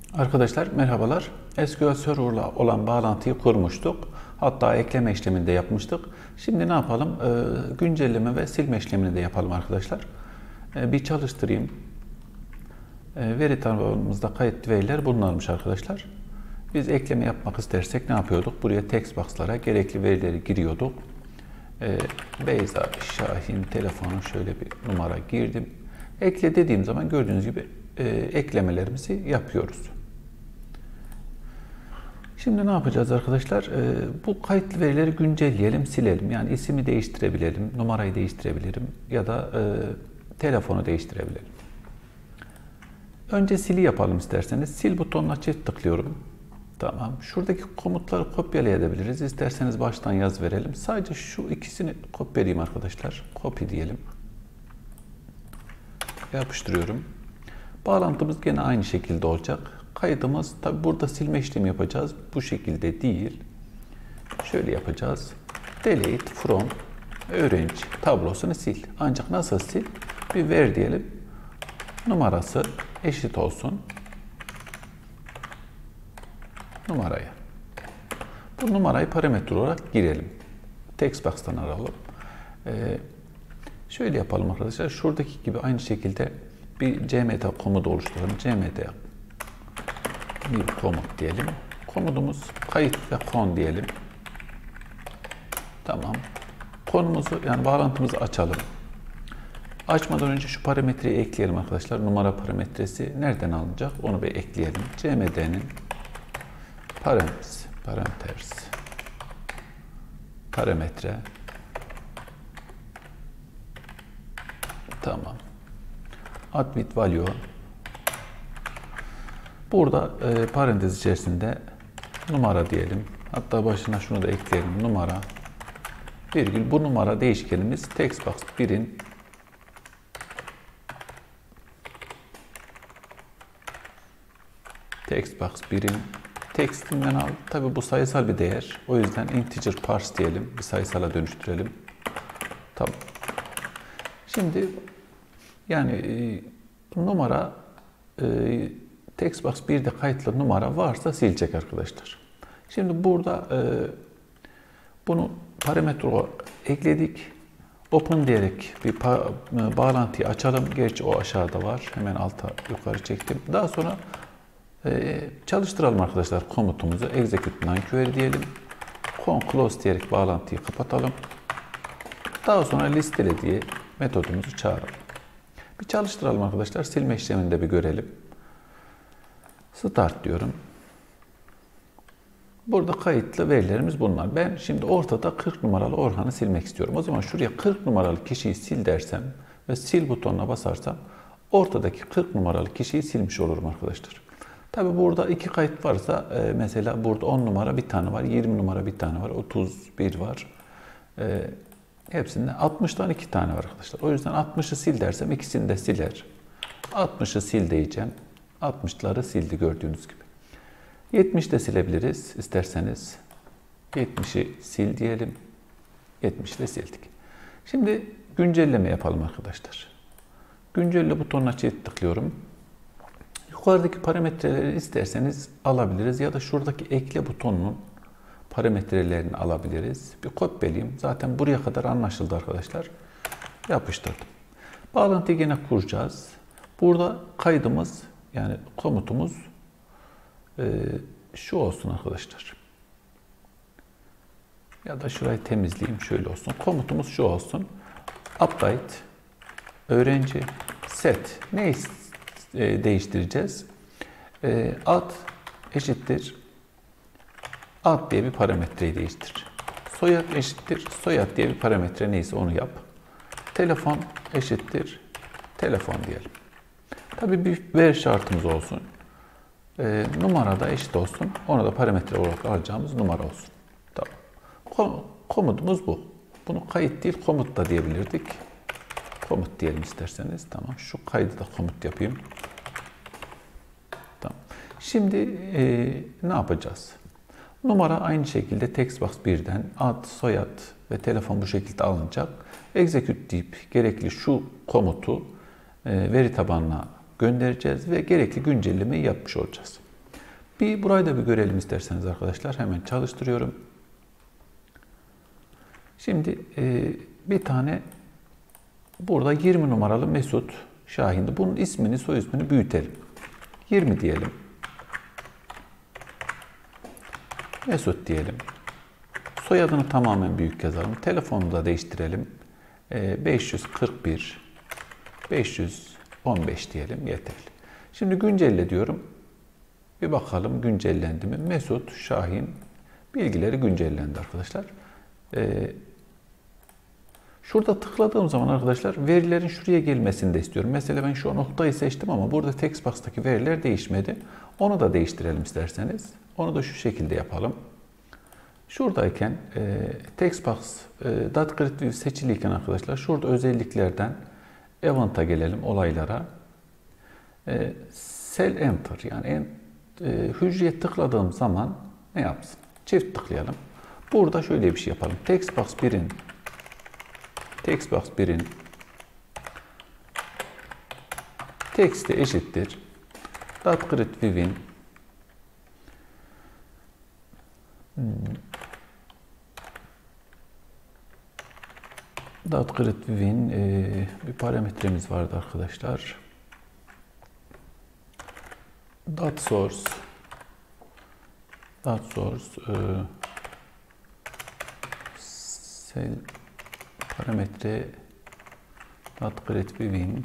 Arkadaşlar merhabalar. SQL Server'la olan bağlantıyı kurmuştuk. Hatta ekleme işlemini de yapmıştık. Şimdi ne yapalım? Güncelleme ve silme işlemini de yapalım arkadaşlar. Bir çalıştırayım. Veri tabanımızda kayıtlı veriler bunlarmış arkadaşlar. Biz ekleme yapmak istersek ne yapıyorduk? Buraya text box'lara gerekli verileri giriyorduk. Beyza Şahin telefonu şöyle bir numara girdim. Ekle dediğim zaman gördüğünüz gibi eklemelerimizi yapıyoruz. Şimdi ne yapacağız arkadaşlar? Bu kayıtlı verileri güncelleyelim, silelim. Yani ismi değiştirebilelim, numarayı değiştirebilirim ya da telefonu değiştirebilirim. Önce sili yapalım isterseniz. Sil butonuna çift tıklıyorum. Tamam. Şuradaki komutları kopyalayabiliriz. İsterseniz baştan yaz verelim. Sadece şu ikisini kopyalayayım arkadaşlar. Copy diyelim. Yapıştırıyorum. Bağlantımız gene aynı şekilde olacak. Kaydımız tabi burada silme işlemi yapacağız. Bu şekilde değil. Şöyle yapacağız. Delete from öğrenci tablosunu sil. Ancak nasıl sil? Bir ver diyelim. Numarası eşit olsun numaraya. Bu numarayı parametre olarak girelim. Text box'tan arayalım. Şöyle yapalım arkadaşlar. Şuradaki gibi aynı şekilde bir cmd komutu oluşturalım. Cmd bir komut diyelim. Komutumuz kayıt ve kon diyelim. Tamam. Konumuzu yani bağlantımızı açalım. Açmadan önce şu parametreyi ekleyelim arkadaşlar. Numara parametresi nereden alınacak? Onu bir ekleyelim. cmd'nin parametre tamam. Add with value. Burada parantez içerisinde numara diyelim. Hatta başına şunu da ekleyelim. Numara virgül. Bu numara değişkenimiz textbox 1'in textinden al. Tabi bu sayısal bir değer. O yüzden integer parse diyelim. Bir sayısala dönüştürelim. Tamam. Şimdi yani numara textbox 1'de kayıtlı numara varsa silecek arkadaşlar. Şimdi burada bunu parametre olarak ekledik. Open diyerek bir bağlantıyı açalım. Gerçi o aşağıda var. Hemen alta yukarı çektim. Daha sonra çalıştıralım arkadaşlar komutumuzu. Execute non-query diyelim. Close diyerek bağlantıyı kapatalım. Daha sonra listele diye metodumuzu çağıralım. Bir çalıştıralım arkadaşlar. Silme işlemini de bir görelim. Start diyorum. Burada kayıtlı verilerimiz bunlar. Ben şimdi ortada 40 numaralı Orhan'ı silmek istiyorum. O zaman şuraya 40 numaralı kişiyi sil dersem ve sil butonuna basarsam ortadaki 40 numaralı kişiyi silmiş olurum arkadaşlar. Tabi burada iki kayıt varsa mesela burada 10 numara bir tane var, 20 numara bir tane var, 31 var. Hepsinde 60'tan 2 tane var arkadaşlar. O yüzden 60'ı sil dersem ikisini de siler. 60'ı sil diyeceğim. 60'ları sildi gördüğünüz gibi. 70'i de silebiliriz isterseniz. 70'i sil diyelim. 70'i de sildik. Şimdi güncelleme yapalım arkadaşlar. Güncelle butonuna çift tıklıyorum. Yukarıdaki parametreleri isterseniz alabiliriz ya da şuradaki ekle butonunun parametrelerini alabiliriz. Bir kopyalayayım. Zaten buraya kadar anlaşıldı arkadaşlar. Yapıştırdım. Bağlantıyı yine kuracağız. Burada kaydımız yani komutumuz şu olsun arkadaşlar. Ya da şurayı temizleyeyim şöyle olsun. Komutumuz şu olsun. Update öğrenci set ne değiştireceğiz? Ad eşittir ad diye bir parametreyi değiştir. Soyad eşittir soyad diye bir parametre neyse onu yap. Telefon eşittir telefon diyelim. Tabii bir ver şartımız olsun. Numara da eşit olsun. Ona da parametre olarak alacağımız numara olsun. Tamam. Komutumuz bu. Bunu kayıt değil komut da diyebilirdik. Komut diyelim isterseniz. Tamam. Şu kaydı da komut yapayım. Tamam. Şimdi ne yapacağız? Numara aynı şekilde textbox 1'den ad, soyad ve telefon bu şekilde alınacak. Execute deyip gerekli şu komutu veri tabanına göndereceğiz ve gerekli güncellemeyi yapmış olacağız. Burayı da bir görelim isterseniz arkadaşlar. Hemen çalıştırıyorum. Şimdi bir tane burada 20 numaralı Mesut Şahin'di. Bunun ismini, soy ismini büyütelim. 20 diyelim. Mesut diyelim. Soyadını tamamen büyük yazalım. Telefonunu da değiştirelim. 541 515 diyelim, yeterli. Şimdi güncelle diyorum. Bir bakalım güncellendi mi? Mesut Şahin bilgileri güncellendi arkadaşlar. Şurada tıkladığım zaman arkadaşlar verilerin şuraya gelmesini de istiyorum. Mesela ben şu an noktayı seçtim ama burada textbox'taki veriler değişmedi. Onu da değiştirelim isterseniz. Onu da şu şekilde yapalım. Şuradayken textbox .grid seçiliyken arkadaşlar şurada özelliklerden event'a gelelim, olaylara. Cell enter yani hücreye tıkladığım zaman ne yapsın? Çift tıklayalım. Burada şöyle bir şey yapalım. Textbox 1'in teksti eşittir .grid view'in bir parametremiz vardı arkadaşlar. Source cell parametre .grid view'in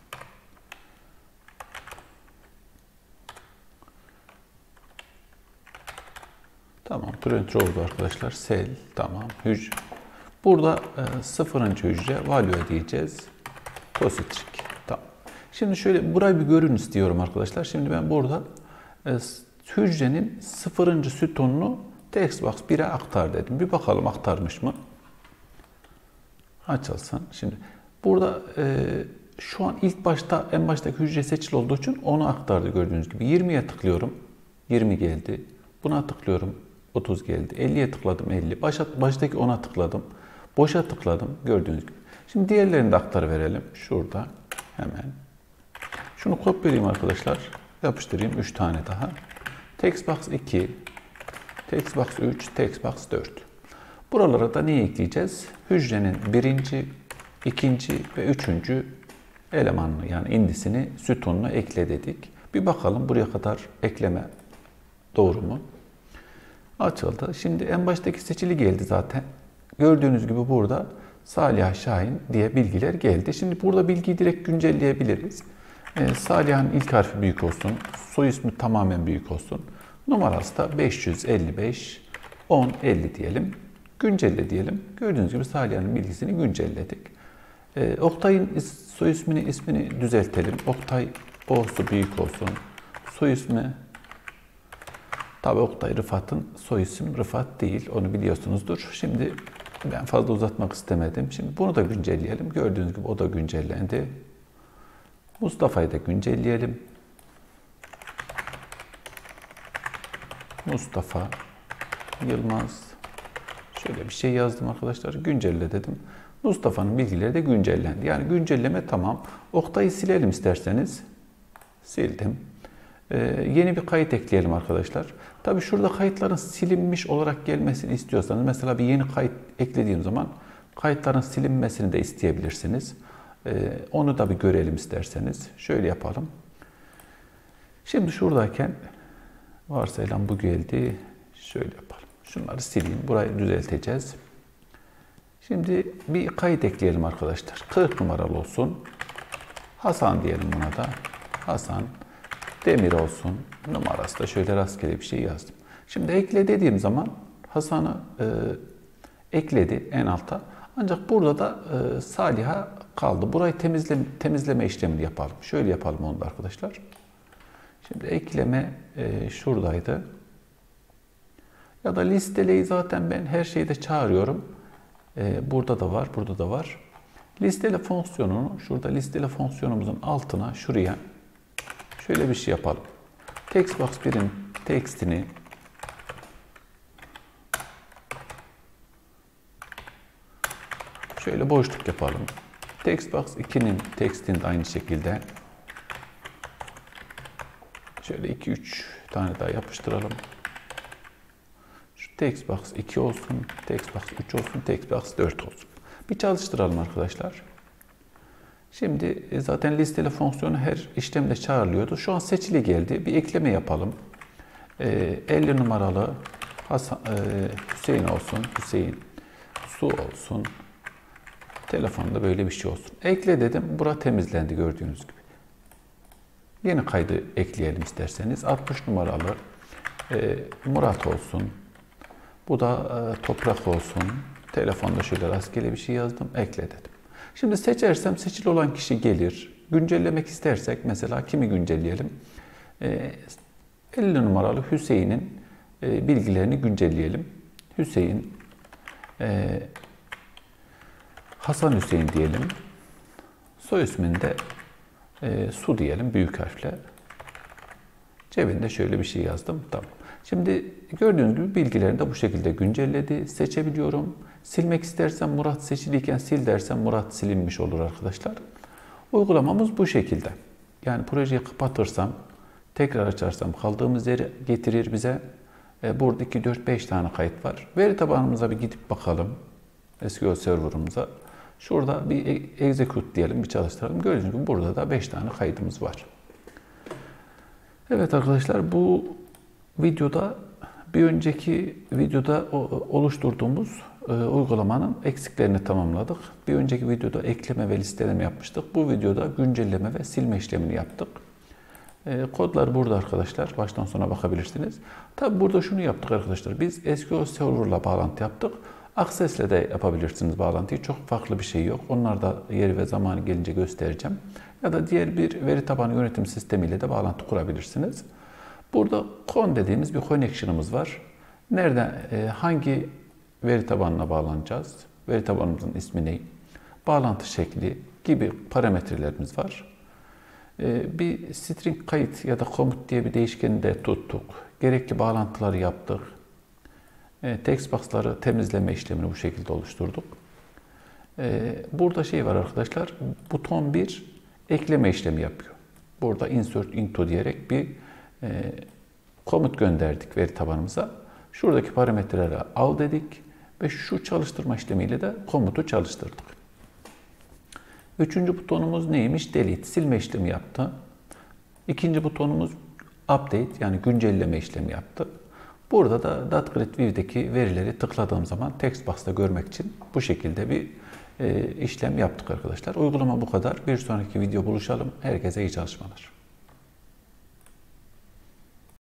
tamam, print row'du arkadaşlar. Cell tamam. Hücre. Burada 0. hücre value diyeceğiz. Positric. Tamam. Şimdi şöyle burayı bir görün istiyorum arkadaşlar. Şimdi ben burada hücrenin 0. sütununu textbox 1'e aktar dedim. Bir bakalım aktarmış mı? Açılsın. Şimdi burada şu an en baştaki hücre seçili olduğu için onu aktardı gördüğünüz gibi. 20'ye tıklıyorum. 20 geldi. Buna tıklıyorum. 30 geldi. 50'ye tıkladım 50. Baştaki 10'a tıkladım. Boşa tıkladım gördüğünüz gibi. Şimdi diğerlerini de aktarıverelim. Şurada hemen. Şunu kopyalayayım arkadaşlar. Yapıştırayım 3 tane daha. Textbox 2, Textbox 3, Textbox 4. Buralara da neyi ekleyeceğiz? Hücrenin 1. 2. ve 3. elemanını yani indisini, sütununu ekle dedik. Bir bakalım buraya kadar ekleme doğru mu? Açıldı. Şimdi en baştaki seçili geldi zaten. Gördüğünüz gibi burada Saliha Şahin diye bilgiler geldi. Şimdi burada bilgiyi direkt güncelleyebiliriz. Saliha'nın ilk harfi büyük olsun. Soy ismi tamamen büyük olsun. Numarası da 555 10 50 diyelim. Güncelle diyelim. Gördüğünüz gibi Saliha'nın bilgisini güncelledik. Oktay'ın soy ismini düzeltelim. Oktay O'su büyük olsun. Soy ismi tabi Oktay Rıfat'ın soy isim Rıfat değil. Onu biliyorsunuzdur. Şimdi ben fazla uzatmak istemedim. Şimdi bunu da güncelleyelim. Gördüğünüz gibi o da güncellendi. Mustafa'yı da güncelleyelim. Mustafa Yılmaz. Şöyle bir şey yazdım arkadaşlar. Güncelle dedim. Mustafa'nın bilgileri de güncellendi. Yani güncelleme tamam. Oktay'ı silelim isterseniz. Sildim. Yeni bir kayıt ekleyelim arkadaşlar. Tabi şurada kayıtların silinmiş olarak gelmesini istiyorsanız mesela bir yeni kayıt eklediğim zaman kayıtların silinmesini de isteyebilirsiniz. Onu da bir görelim isterseniz. Şöyle yapalım. Şimdi şuradayken varsayılan bu geldi. Şöyle yapalım. Şunları sileyim. Burayı düzelteceğiz. Şimdi bir kayıt ekleyelim arkadaşlar. 40 numaralı olsun. Hasan diyelim buna da. Hasan Demir olsun. Numarası da şöyle rastgele bir şey yazdım. Şimdi ekle dediğim zaman Hasan'ı ekledi en alta. Ancak burada da Saliha kaldı. Burayı temizleme işlemini yapalım. Şöyle yapalım onu da arkadaşlar. Şimdi ekleme şuradaydı. Ya da listeleyi zaten ben her şeyde çağırıyorum. Burada da var, burada da var. Listele fonksiyonunu, şurada listele fonksiyonumuzun altına, şuraya şöyle bir şey yapalım. Textbox 1'in tekstini şöyle boşluk yapalım. Textbox 2'nin tekstini de aynı şekilde Şöyle 2-3 tane daha yapıştıralım. Şu textbox 2 olsun, textbox 3 olsun, textbox 4 olsun. Bir çalıştıralım arkadaşlar. Şimdi zaten listeli fonksiyonu her işlemde çağrılıyordu. Şu an seçili geldi. Bir ekleme yapalım. 50 numaralı Hüseyin olsun. Hüseyin Su olsun. Telefonda böyle bir şey olsun. Ekle dedim. Bura temizlendi gördüğünüz gibi. Yeni kaydı ekleyelim isterseniz. 60 numaralı Murat olsun. Bu da Toprak olsun. Telefonda şöyle rastgele bir şey yazdım. Ekle dedim. Şimdi seçersem seçili olan kişi gelir. Güncellemek istersek mesela kimi güncelleyelim? 50 numaralı Hüseyin'in bilgilerini güncelleyelim. Hüseyin, Hasan Hüseyin diyelim. Soy isminde Su diyelim büyük harfle. Cebinde şöyle bir şey yazdım. Tamam. Şimdi gördüğünüz gibi bilgilerini de bu şekilde güncelledi. Seçebiliyorum. Silmek istersem Murat seçiliyken sil dersem Murat silinmiş olur arkadaşlar. Uygulamamız bu şekilde. Yani projeyi kapatırsam, tekrar açarsam kaldığımız yeri getirir bize. Burada 2, 4, 5 tane kayıt var. Veri tabanımıza bir gidip bakalım. SQL server'ımıza. Şurada bir execute diyelim, bir çalıştıralım. Gördüğünüz gibi burada da 5 tane kaydımız var. Evet arkadaşlar, bu videoda bir önceki videoda oluşturduğumuz uygulamanın eksiklerini tamamladık. Bir önceki videoda ekleme ve listeleme yapmıştık. Bu videoda güncelleme ve silme işlemini yaptık. Kodlar burada arkadaşlar. Baştan sona bakabilirsiniz. Tabi burada şunu yaptık arkadaşlar. Biz SQL Server'la bağlantı yaptık. Access'le de yapabilirsiniz bağlantıyı. Çok farklı bir şey yok. Onlar da yeri ve zamanı gelince göstereceğim. Ya da diğer bir veri tabanı yönetim sistemiyle de bağlantı kurabilirsiniz. Burada con dediğimiz bir connection'ımız var. Nereden, hangi veri tabanına bağlanacağız? Veri tabanımızın ismi ne? Bağlantı şekli gibi parametrelerimiz var. Bir string kayıt ya da komut diye bir değişkeni de tuttuk. Gerekli bağlantıları yaptık. Textbox'ları temizleme işlemini bu şekilde oluşturduk. Burada şey var arkadaşlar. Buton 1 ekleme işlemi yapıyor. Burada insert into diyerek bir komut gönderdik veri tabanımıza. Şuradaki parametreleri al dedik ve şu çalıştırma işlemiyle de komutu çalıştırdık. Üçüncü butonumuz neymiş? Delete, silme işlemi yaptı. İkinci butonumuz update, yani güncelleme işlemi yaptı. Burada da .grid View'deki verileri tıkladığım zaman textbox'ta görmek için bu şekilde bir işlem yaptık arkadaşlar. Uygulama bu kadar. Bir sonraki video buluşalım. Herkese iyi çalışmalar.